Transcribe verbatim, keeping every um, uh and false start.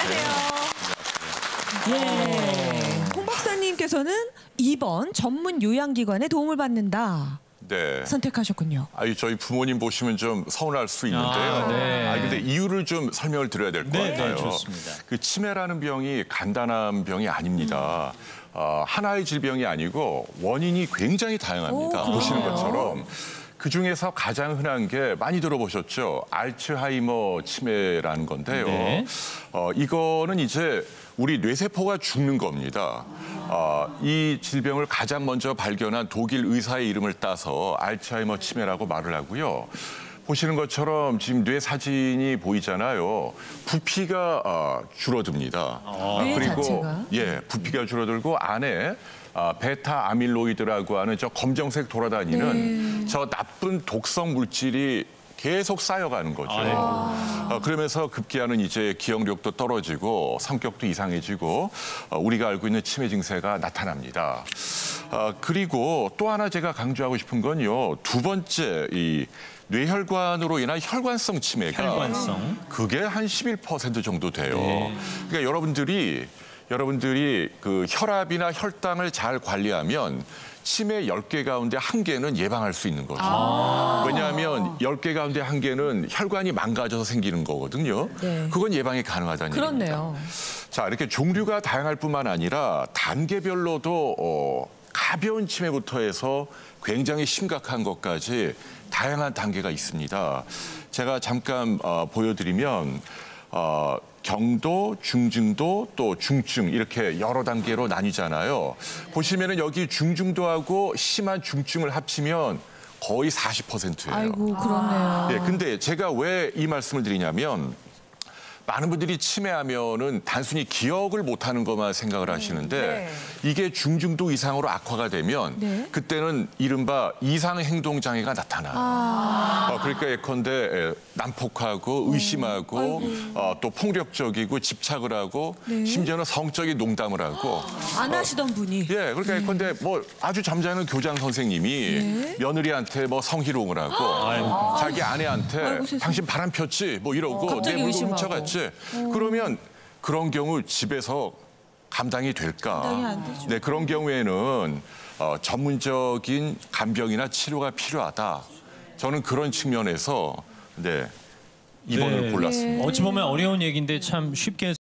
안녕하세요. 예. 홍 박사님께서는 이 번 전문 요양기관의 도움을 받는다. 네. 선택하셨군요. 아니 저희 부모님 보시면 좀 서운할 수 있는데요. 아, 네. 아 근데 이유를 좀 설명을 드려야 될 것 네, 같아요. 네, 좋습니다. 그 치매라는 병이 간단한 병이 아닙니다. 음. 어, 하나의 질병이 아니고 원인이 굉장히 다양합니다. 오, 보시는 그래요? 것처럼. 그 중에서 가장 흔한 게 많이 들어보셨죠? 알츠하이머 치매라는 건데요. 네. 어, 이거는 이제 우리 뇌세포가 죽는 겁니다. 어, 이 질병을 가장 먼저 발견한 독일 의사의 이름을 따서 알츠하이머 치매라고 말을 하고요. 보시는 것처럼 지금 뇌 사진이 보이잖아요. 부피가 어, 줄어듭니다. 아, 뇌 자체가? 예, 부피가 줄어들고 안에 아, 베타 아밀로이드라고 하는 저 검정색 돌아다니는 네. 저 나쁜 독성 물질이 계속 쌓여가는 거죠. 아, 네. 어, 그러면서 급기야는 이제 기억력도 떨어지고 성격도 이상해지고 어, 우리가 알고 있는 치매 증세가 나타납니다. 어, 그리고 또 하나 제가 강조하고 싶은 건요. 두 번째 이 뇌혈관으로 인한 혈관성 치매가 혈관성. 그게 한 십일 퍼센트 정도 돼요. 네. 그러니까 여러분들이 여러분들이 그 혈압이나 혈당을 잘 관리하면 치매 열 개 가운데 한 개는 예방할 수 있는 거죠. 아. 왜냐하면 열 개 가운데 한 개는 혈관이 망가져서 생기는 거거든요. 네. 그건 예방이 가능하다는 얘기입니다. 그렇네요. 자, 이렇게 종류가 다양할 뿐만 아니라 단계별로도 어, 가벼운 치매부터 해서 굉장히 심각한 것까지 다양한 단계가 있습니다. 제가 잠깐 어, 보여드리면 어, 경도, 중증도, 또 중증 이렇게 여러 단계로 나뉘잖아요. 보시면은 여기 중증도하고 심한 중증을 합치면 거의 사십 퍼센트예요. 아이고, 그렇네요. 예, 근데 제가 왜 이 말씀을 드리냐면 많은 분들이 치매하면은 단순히 기억을 못하는 것만 생각을 하시는데 네. 이게 중증도 이상으로 악화가 되면 네. 그때는 이른바 이상 행동 장애가 나타나요. 아. 어, 그러니까 예컨대 에, 난폭하고 의심하고 어, 또 폭력적이고 집착을 하고 네. 심지어는 성적인 농담을 하고 안 하시던 분이. 예, 그러니까 예컨대 뭐 아주 잠자는 교장 선생님이 네. 며느리한테 뭐 성희롱을 하고 자기 아내한테 아이고, 세상에. 당신 바람 폈지 뭐 이러고 내 갑자기 물건 의심하고. 훔쳐갔지. 그러면 그런 경우 집에서 감당이 될까? 감당이 안 되죠. 네, 그런 경우에는 어, 전문적인 간병이나 치료가 필요하다. 저는 그런 측면에서 네, 이 번을 네. 골랐습니다. 어찌 보면 어려운 얘기인데 참 쉽게